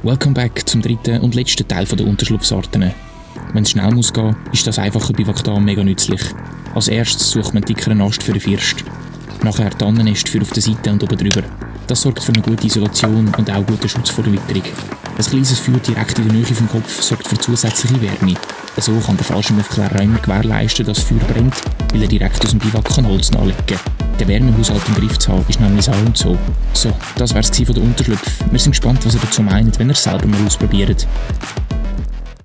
Welcome back zum dritten und letzten Teil der Unterschlupfsorten. Wenn es schnell muss gehen, ist das einfache Bivaktan mega nützlich. Als erstes sucht man einen dickeren Ast für den First. Nachher Tannennest für auf der Seite und oben drüber. Das sorgt für eine gute Isolation und auch guten Schutz vor der Witterung. Ein kleines Feuer direkt in der Nähe vom Kopf sorgt für zusätzliche Wärme. So kann der Fallschirmaufklärer immer gewährleisten, dass das Feuer brennt, weil er direkt aus dem Biwak Holz nachlegen kann. Den Wärmehaushalt im Griff zu haben, ist nämlich so und so. So, das wär's von der Unterschlupf. Wir sind gespannt, was ihr dazu meint, wenn ihr es selber mal ausprobiert.